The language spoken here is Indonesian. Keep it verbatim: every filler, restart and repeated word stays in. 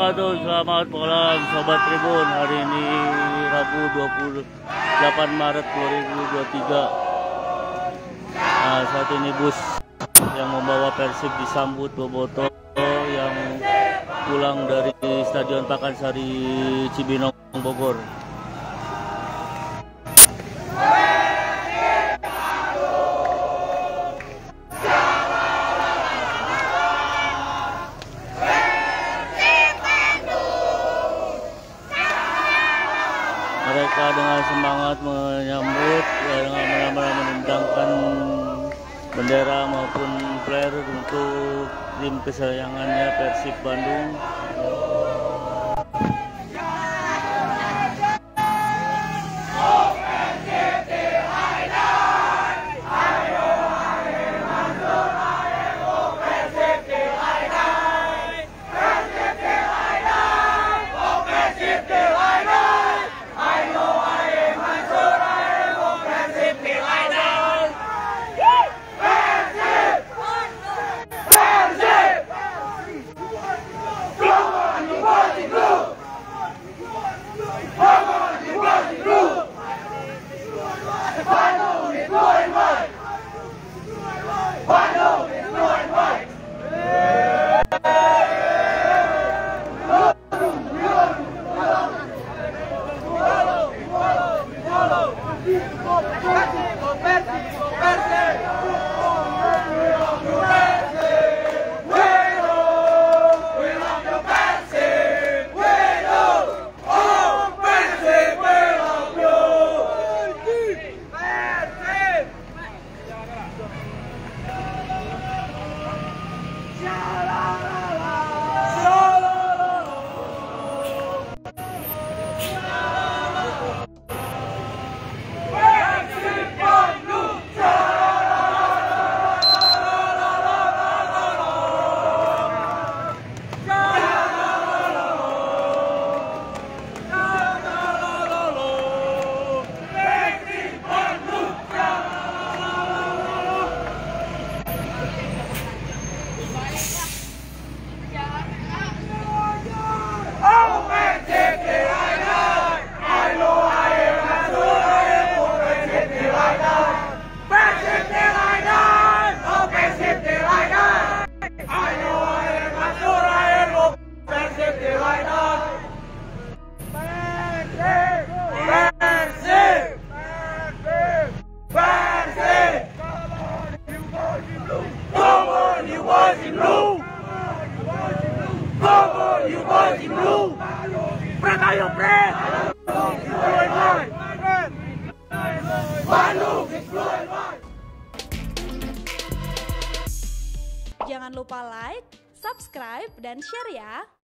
wabarakatuh. Selamat malam Sobat Tribun. Hari ini Rabu dua puluh delapan Maret dua ribu dua puluh tiga. Nah, saat ini bus yang membawa Persib disambut bobotoh yang pulang dari Stadion Pakansari Cibinong, Bogor. Mereka dengan semangat menyambut, ya, dengan menendangkan bendera maupun flare untuk tim kesayangannya Persib Bandung. Jangan lupa like, subscribe, dan share ya.